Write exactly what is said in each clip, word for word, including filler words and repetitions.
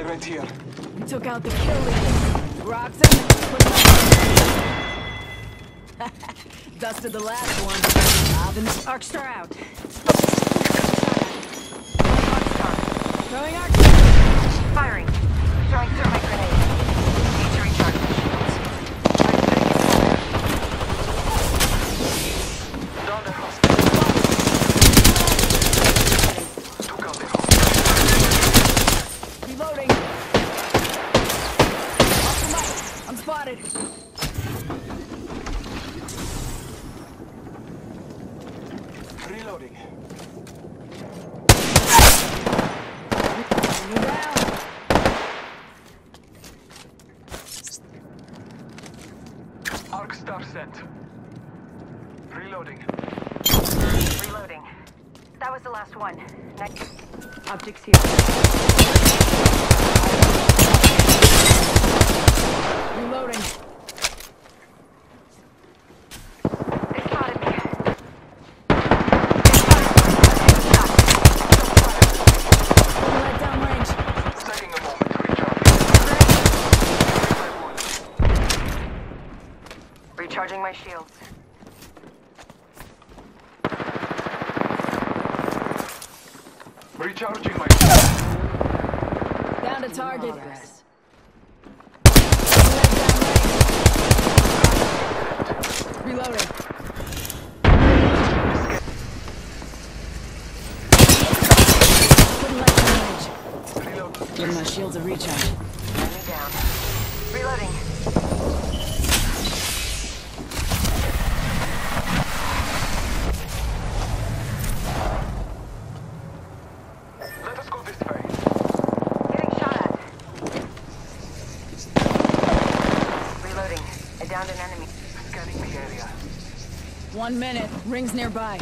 right here. We took out the kill leader. Rocks in. Put him up. Dusted the last one. Robin's Arcstar out. Arcstar. Throwing Arcstar. Firing. Throwing thermite grenade. Need to recharge my shields. Down the hospital. Took out the hospital. Reloading. Off the mic. I'm spotted. Reloading. You're down. Arcstar sent. Reloading. Reloading. That was the last one. Next. Optics here. Reloading. They spotted me. Let down range. Taking a moment to recharge. Recharging my shields. Recharging my Down to target. Reloading. Putting lights on range. reload. Give my shields a recharge. Enemy down. Reloading. Let us go this way. Getting shot at. Reloading. I downed an enemy. Scanning the area. One minute. Rings nearby.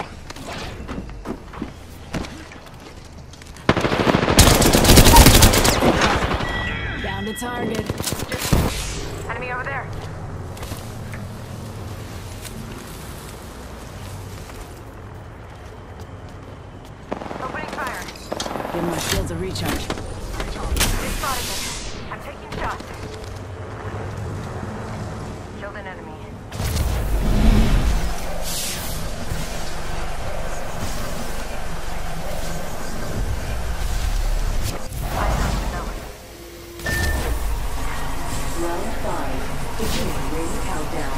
Down to target. Enemy over there. Opening fire. Give my shields a recharge. They spotted me. I'm taking shots. Killed an enemy. I have to know. Round five. Beginning ring countdown.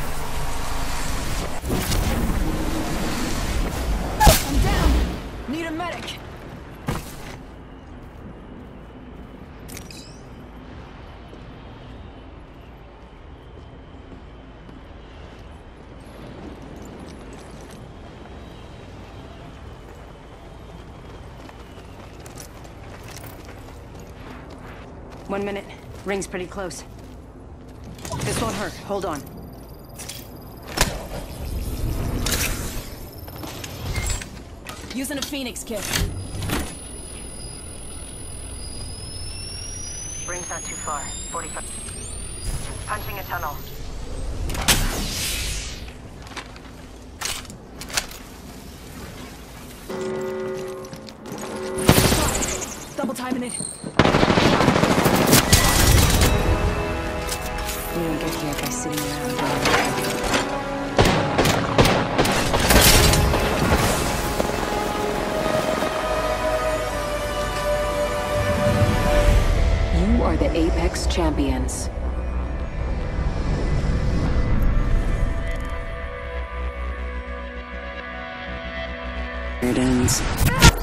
I'm down. Need a medic. One minute. Ring's pretty close. This won't hurt. Hold on. Using a Phoenix kit. Ring's not too far. forty-five. Punching a tunnel. Double timing it. We don't get here by sitting around. You are the Apex Champions. It ends.